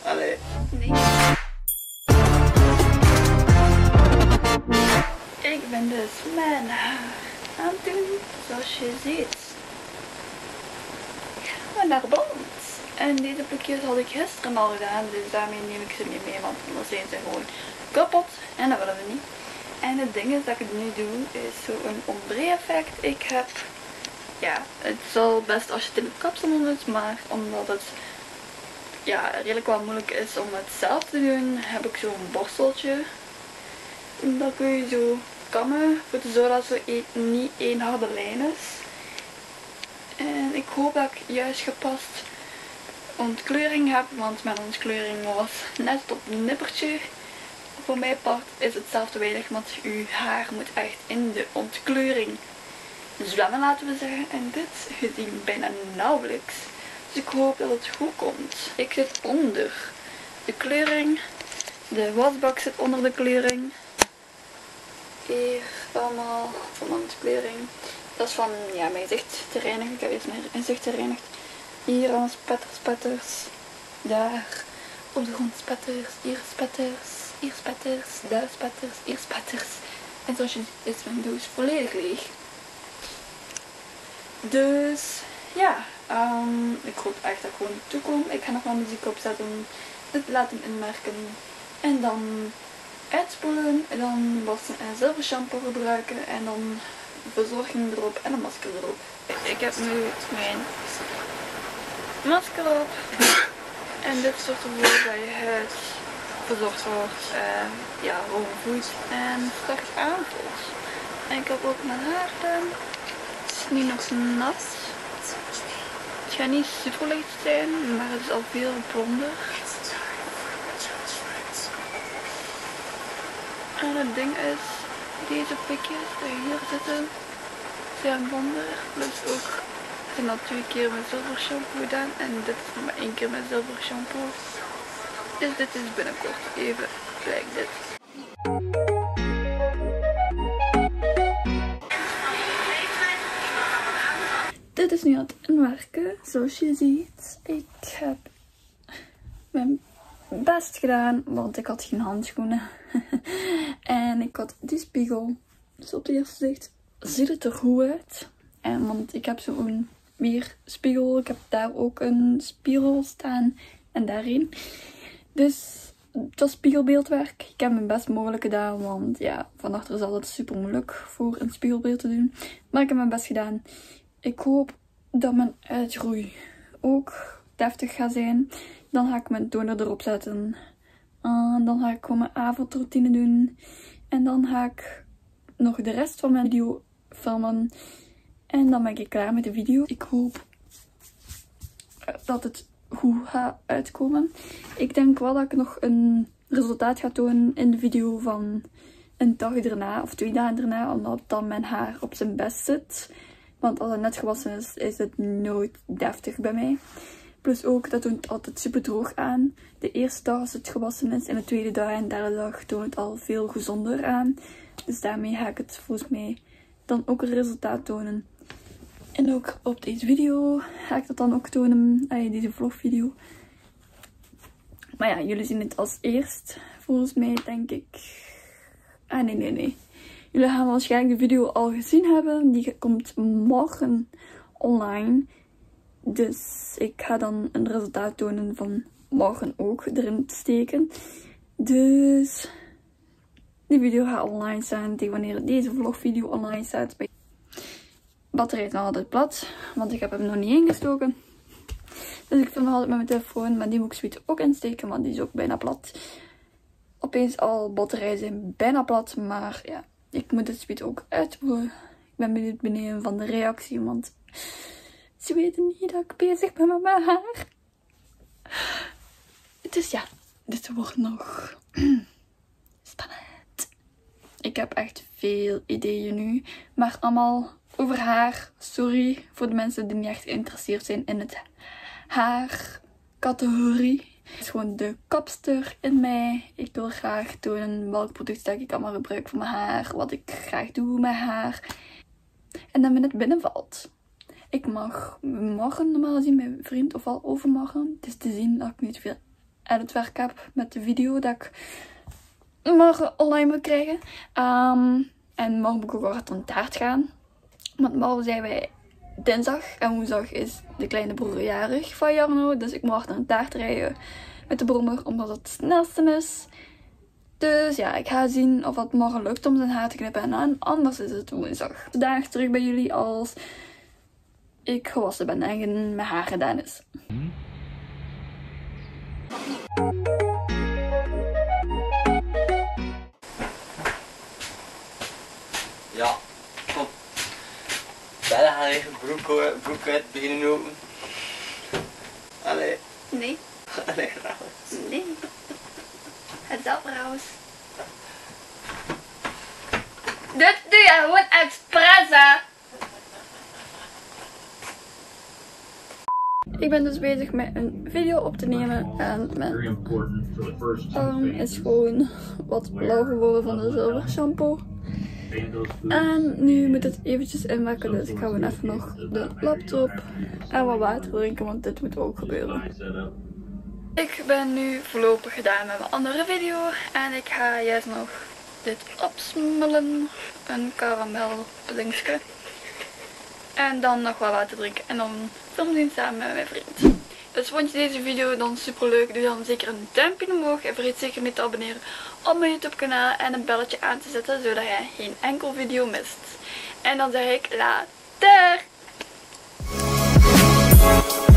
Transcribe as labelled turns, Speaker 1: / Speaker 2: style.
Speaker 1: Allee.
Speaker 2: Nee. Ik ben dus mijn haar aan het doen, zoals je ziet. Maar naar blond. En deze plukjes had ik gisteren al gedaan, dus daarmee neem ik ze niet mee, want anders zijn ze gewoon kapot. En dat willen we niet. En het ding is dat ik het nu doe, is zo'n ombre effect. Ik heb, ja, het is al best als je het in de kapsalon doet, maar omdat het ja, redelijk wel moeilijk is om het zelf te doen, heb ik zo'n borsteltje. Dat kun je zo kammen, voor te zorgen dat het niet één harde lijn is. En ik hoop dat ik juist gepast ontkleuring heb, want mijn ontkleuring was net op een nippertje. Voor mijn part is het zelf te weinig, want uw haar moet echt in de ontkleuring zwemmen, laten we zeggen. En dit gezien bijna nauwelijks. Dus ik hoop dat het goed komt. Ik zit onder de kleuring. De wasbak zit onder de kleuring. Hier allemaal van de kleuring. Dat is van ja, mijn gezicht te reinigen. Ik heb eerst mijn gezicht gereinigd. Hier allemaal spetters. Daar op de grond spetters. Hier spetters. Hier spetters. Daar spetters. Hier spetters. En zoals je ziet is mijn doos volledig leeg. Dus ja, ik hoop echt dat ik gewoon toekom. Ik ga nog wel muziek opzetten. Dit laten inmerken. En dan uitspoelen. En dan wassen en zilver shampoo gebruiken. En dan verzorging erop en een masker erop. Ik heb nu mijn masker op. En dit zorgt ervoor dat je huid verzorgd wordt. Ja, gewoon voedt en straks aanvoelt. En ik heb ook mijn haar gedaan. Het is nu nog nat. Het gaat niet super licht zijn, maar het is al veel blonder. En het ding is, deze pikjes die hier zitten, zijn blonder. Plus ook, ik heb al 2 keer met zilver shampoo gedaan en dit is nog maar 1 keer met zilver shampoo. Dus dit is binnenkort even gelijk dit. Dit is nu aan het inwerken, zoals je ziet. Ik heb mijn best gedaan, want ik had geen handschoenen. En ik had die spiegel. Dus op het eerste zicht ziet het er goed uit. En want ik heb zo'n meer spiegel. Ik heb daar ook een spiegel staan. En daarin. Dus het was spiegelbeeldwerk. Ik heb mijn best mogelijk gedaan. Want ja, van achter is altijd super moeilijk voor een spiegelbeeld te doen. Maar ik heb mijn best gedaan. Ik hoop dat mijn uitgroei ook deftig gaat zijn. Dan ga ik mijn toner erop zetten. Dan ga ik gewoon mijn avondroutine doen. En dan ga ik nog de rest van mijn video filmen. En dan ben ik klaar met de video. Ik hoop dat het goed gaat uitkomen. Ik denk wel dat ik nog een resultaat ga tonen in de video van een dag erna of 2 dagen erna. Omdat dan mijn haar op zijn best zit. Want als het net gewassen is, is het nooit deftig bij mij. Plus ook, dat toont altijd super droog aan. De eerste dag als het gewassen is en de tweede dag en derde dag toont het al veel gezonder aan. Dus daarmee ga ik het volgens mij dan ook een resultaat tonen. En ook op deze video ga ik dat dan ook tonen. Deze vlogvideo. Maar ja, jullie zien het als eerst. Volgens mij denk ik... Nee. Jullie gaan waarschijnlijk de video al gezien hebben. Die komt morgen online. Dus ik ga dan een resultaat tonen van morgen ook erin te steken. Dus die video gaat online staan tegen wanneer deze vlogvideo online staat. Batterij is nog altijd plat, want ik heb hem nog niet ingestoken. Dus ik film nog altijd met mijn telefoon, maar die moet ik zoiets ook insteken, want die is ook bijna plat. Opeens al batterijen zijn bijna plat, maar ja, ik moet het zoiets ook uitvoeren. Ik ben benieuwd van de reactie, want ze weten niet dat ik bezig ben met mijn haar. Dus ja, dit wordt nog spannend. Ik heb echt veel ideeën nu, maar allemaal over haar. Sorry voor de mensen die niet echt geïnteresseerd zijn in het haarcategorie. Het is gewoon de kapster in mij. Ik wil graag tonen welk product dat ik allemaal gebruik voor mijn haar. Wat ik graag doe met haar. En dan wanneer het binnenvalt. Ik mag morgen normaal gezien mijn vriend, of al overmorgen. Het is te zien dat ik nu te veel uit het werk heb met de video dat ik morgen online moet krijgen. En morgen moet ik ook al aan een taart gaan. Want morgen zijn wij dinsdag en woensdag is de kleine broer jarig van Jarno. Dus ik moet naar een taart rijden met de brommer omdat het het snelste is. Dus ja, ik ga zien of het morgen lukt om zijn haar te knippen en anders is het woensdag. Vandaag terug bij jullie als ik gewassen ben en mijn haar gedaan is.
Speaker 1: Ja, kom. Bijna haar eigen broek uit beginnen open. Allee.
Speaker 2: Nee.
Speaker 1: Allee, trouwens.
Speaker 2: Nee. Het dat trouwens. Dit doe je gewoon expres, hè? Ik ben dus bezig met een video op te nemen en mijn arm is gewoon wat blauw geworden van de zilver shampoo. En nu moet het eventjes inwerken, dus ik ga gewoon even nog de laptop en wat water drinken, want dit moet ook gebeuren. Ik ben nu voorlopig gedaan met mijn andere video en ik ga juist nog dit opsmullen, een karamel dingetje. En dan nog wat water drinken en dan film zien samen met mijn vriend. Dus vond je deze video dan super leuk, doe dan zeker een duimpje omhoog en vergeet zeker niet te abonneren op mijn YouTube kanaal en een belletje aan te zetten zodat je geen enkel video mist. En dan zeg ik later!